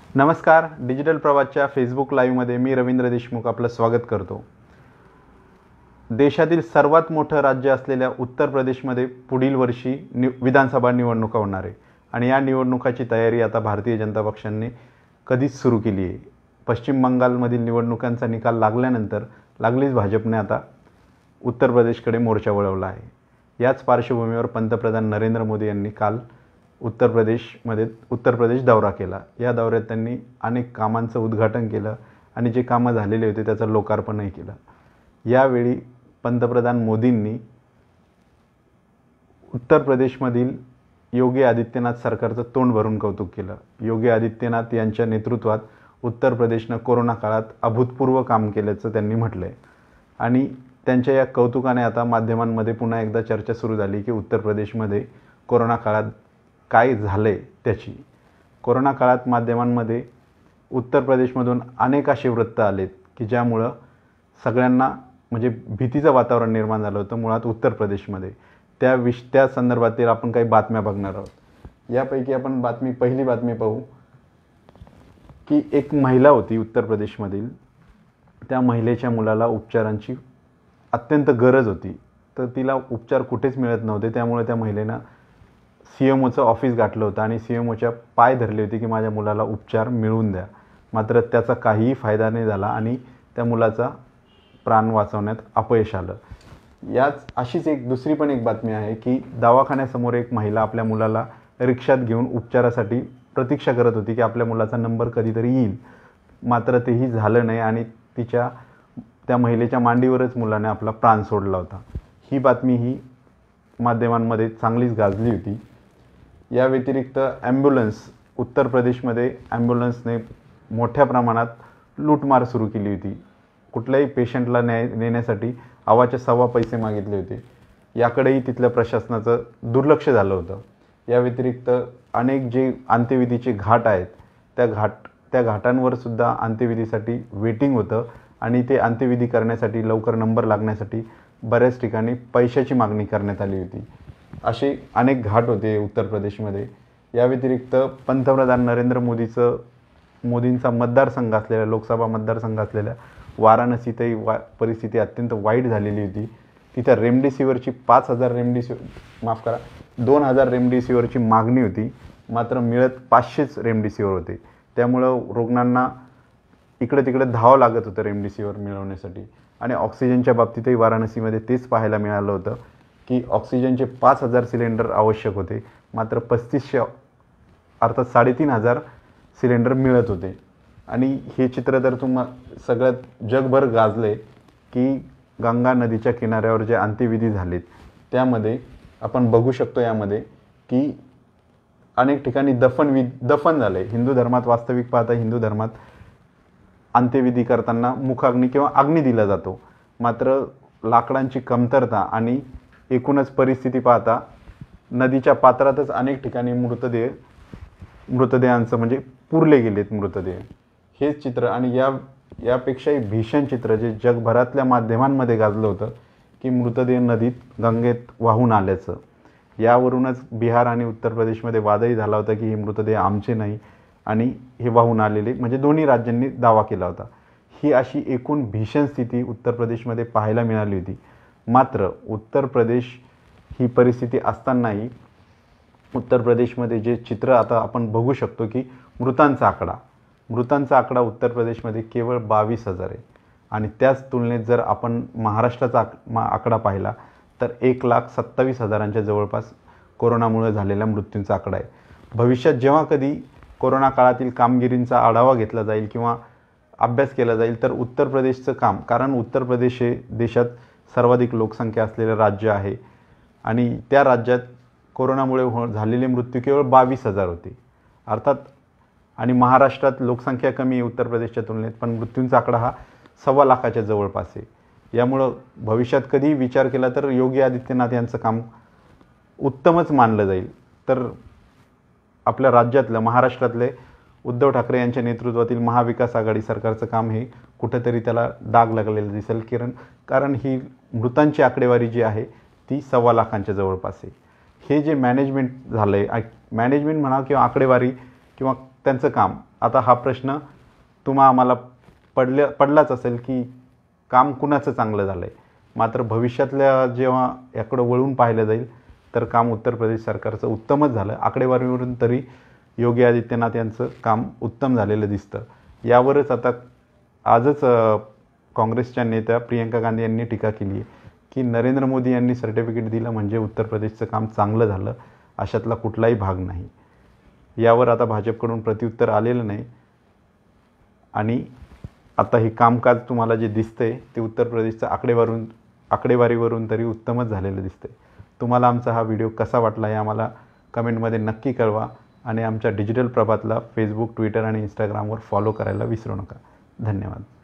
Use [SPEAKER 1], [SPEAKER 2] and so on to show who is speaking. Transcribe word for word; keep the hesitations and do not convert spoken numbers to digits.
[SPEAKER 1] नमस्कार. डिजिटल प्रवासच्या फेसबुक लाईव्हमध्ये मी रवींद्र देशमुख आपलं स्वागत करतो. देशातील सर्वात मोठं राज्य असलेल्या उत्तर प्रदेशमध्ये पुढील वर्षी नि विधानसभा निवडणुका होणार आहे आणि या निवडणुकाची तयारी आता भारतीय जनता पक्षाने कधीच सुरू केली आहे. पश्चिम बंगालमधील निवडणुकांचा निकाल लागल्यानंतर लागलीच भाजपने आता उत्तर प्रदेशकडे मोर्चा वळवला आहे. याच पार्श्वभूमीवर पंतप्रधान नरेंद्र मोदी यांनी काल उत्तर प्रदेशमध्ये उत्तर प्रदेश दौरा केला. या दौऱ्यात त्यांनी अनेक कामांचं उद्घाटन केलं आणि जे कामं झालेले होते त्याचं लोकार्पणही केलं. यावेळी पंतप्रधान मोदींनी उत्तर प्रदेशमधील योगी आदित्यनाथ सरकारचं तोंड भरून कौतुक केलं. योगी आदित्यनाथ यांच्या नेतृत्वात उत्तर प्रदेशनं कोरोना काळात अभूतपूर्व काम केल्याचं त्यांनी म्हटलं आहे आणि त्यांच्या या कौतुकाने आता माध्यमांमध्ये पुन्हा एकदा चर्चा सुरू झाली की उत्तर प्रदेशमध्ये कोरोना काळात काय झाले त्याची. कोरोना काळात माध्यमांमध्ये उत्तर प्रदेशमधून अनेक असे वृत्त आलेत की ज्यामुळं सगळ्यांना म्हणजे भीतीचं वातावरण निर्माण झालं होतं मुळात उत्तर प्रदेशमध्ये. त्या विष त्या संदर्भातील आपण काही बातम्या बघणार आहोत. यापैकी आपण बातमी पहिली बातमी पाहू की एक महिला होती उत्तर प्रदेशमधील. त्या महिलेच्या मुलाला उपचारांची अत्यंत गरज होती तर तिला उपचार कुठेच मिळत नव्हते. त्यामुळे त्या महिलेनं सी एम ओचं ऑफिस गाठलं होतं आणि सी एम ओच्या पाय धरले होते की माझ्या मुलाला उपचार मिळवून द्या. मात्र त्याचा काहीही फायदा नाही झाला आणि त्या मुलाचा प्राण वाचवण्यात अपयश आलं. याच अशीच एक दुसरी पण एक बातमी आहे की दवाखान्यासमोर एक महिला आपल्या मुलाला रिक्षात घेऊन उपचारासाठी प्रतीक्षा करत होती की आपल्या मुलाचा नंबर कधीतरी येईल. मात्र तेही झालं नाही आणि तिच्या त्या महिलेच्या मांडीवरच मुलाने आपला प्राण सोडला होता. ही बातमी ही माध्यमांमध्ये चांगलीच गाजली होती. या व्यतिरिक्त ॲम्ब्युलन्स उत्तर प्रदेशमध्ये ॲम्ब्युलन्सने मोठ्या प्रमाणात लूटमार सुरू केली होती. कुठल्याही पेशंटला न्याय नेण्यासाठी अवाचे सव्वा पैसे मागितले होते. याकडेही तिथल्या प्रशासनाचं दुर्लक्ष झालं होतं. या व्यतिरिक्त अनेक जे अंत्यविधीचे घाट आहेत त्या घाट त्या घाटांवर सुद्धा अंत्यविधीसाठी वेटिंग होतं आणि ते अंत्यविधी करण्यासाठी लवकर नंबर लागण्यासाठी बऱ्याच ठिकाणी पैशाची मागणी करण्यात आली होती. असे अनेक घाट होते उत्तर प्रदेशमध्ये. या व्यतिरिक्त पंतप्रधान नरेंद्र मोदीचं मोदींचा मतदारसंघ असलेल्या लोकसभा मतदारसंघ असलेल्या वाराणसीतही वा परिस्थिती अत्यंत वाईट झालेली होती. तिथं रेमडेसिवीरची पाच हजार रेमडेसिवीर माफ करा दोन हजार रेमडेसिवीरची मागणी होती. मात्र मिळत पाचशेच रेमडेसिवीर होते. त्यामुळं रुग्णांना इकडे तिकडे धावावं लागत होतं रेमडेसिवीर मिळवण्यासाठी. आणि ऑक्सिजनच्या बाबतीतही वाराणसीमध्ये तेच पाहायला मिळालं होतं की ऑक्सिजनचे पाच हजार सिलेंडर आवश्यक होते मात्र पस्तीसशे अर्थात साडेतीन हजार सिलेंडर मिळत होते. आणि हे चित्र तर तुम्हा सगळ्यात जगभर गाजले की गंगा नदीच्या किनाऱ्यावर जे अंत्यविधी झालेत त्यामध्ये आपण बघू शकतो यामध्ये की अनेक ठिकाणी दफन वि दफन झाले. हिंदू धर्मात वास्तविक पाहता हिंदू धर्मात अंत्यविधी करताना मुखाग्नी किंवा अग्नी दिला जातो. मात्र लाकडांची कमतरता आणि एकूणच परिस्थिती पाहता नदीच्या पात्रातच अनेक ठिकाणी मृतदेह मृतदेहांचं म्हणजे पुरले गेलेत मृतदेह. हेच चित्र आणि या यापेक्षाही भीषण चित्र जे जगभरातल्या माध्यमांमध्ये गाजलं होतं की मृतदेह नदीत गंगेत वाहून आल्याचं. यावरूनच बिहार आणि उत्तर प्रदेशमध्ये वादही झाला होता की हे मृतदेह आमचे नाही आणि हे वाहून आलेले म्हणजे दोन्ही राज्यांनी दावा केला होता. ही अशी एकूण भीषण स्थिती उत्तर प्रदेशमध्ये पाहायला मिळाली होती. मात्र उत्तर प्रदेश ही परिस्थिती असतानाही उत्तर प्रदेशमध्ये जे चित्र आता आपण बघू शकतो की मृतांचा आकडा मृतांचा आकडा उत्तर प्रदेशमध्ये केवळ बावीस हजार आहे आणि त्याच तुलनेत जर आपण महाराष्ट्राचा आक आकडा पाहिला तर एक लाख सत्तावीस हजारांच्या जवळपास कोरोनामुळे झालेल्या मृत्यूंचा आकडा आहे. भविष्यात जेव्हा कधी कोरोना काळातील कामगिरींचा आढावा घेतला जाईल किंवा अभ्यास केला जाईल तर उत्तर प्रदेशचं काम कारण उत्तर प्रदेश हे देशात सर्वाधिक लोकसंख्या असलेलं राज्य आहे आणि त्या राज्यात कोरोनामुळे हो झालेले मृत्यू केवळ बावीस हजार होते अर्थात. आणि महाराष्ट्रात लोकसंख्या कमी आहे उत्तर प्रदेशच्या तुलनेत पण मृत्यूंचा आकडा हा सव्वा लाखाच्या जवळपास आहे. यामुळं भविष्यात कधीही विचार केला तर योगी आदित्यनाथ यांचं काम उत्तमच मानलं जाईल. तर आपल्या राज्यातलं महाराष्ट्रातले उद्धव ठाकरे यांच्या नेतृत्वातील महाविकास आघाडी सरकारचं काम हे कुठेतरी त्याला डाग लागलेलं दिसेल. किरण कारण ही मृतांची आकडेवारी जी आहे ती सव्वा लाखांच्या जवळपास आहे. हे जे मॅनेजमेंट झालं आहे मॅनेजमेंट म्हणा किंवा आकडेवारी किंवा त्यांचं काम. आता हा प्रश्न तुम्हा आम्हाला पडल्या पडलाच असेल की काम कुणाचं चांगलं झालं आहे. मात्र भविष्यातल्या जेव्हा याकडं वळून पाहिलं जाईल तर काम उत्तर प्रदेश सरकारचं उत्तमच झालं. आकडेवारीवरून तरी योगी आदित्यनाथ यांचं काम उत्तम झालेलं दिसतं. यावरच आता आजच काँग्रेसच्या नेत्या प्रियंका गांधी यांनी टीका केली आहे की नरेंद्र मोदी यांनी सर्टिफिकेट दिलं म्हणजे उत्तर प्रदेशचं काम चांगलं झालं, अशातला कुठलाही भाग नाही. यावर आता भाजपकडून प्रत्युत्तर आलेलं नाही आणि आता हे कामकाज तुम्हाला जे दिसतंय ते उत्तर प्रदेशचं आकडेवारून आकडेवारीवरून तरी उत्तमच झालेलं दिसतंय. तुम्हाला आमचा हा व्हिडिओ कसा वाटला हे आम्हाला कमेंटमध्ये नक्की कळवा आणि आमच्या डिजिटल प्रभातला फेसबुक, ट्विटर आणि इंस्टाग्रामवर फॉलो करायला विसरू नका. धन्यवाद.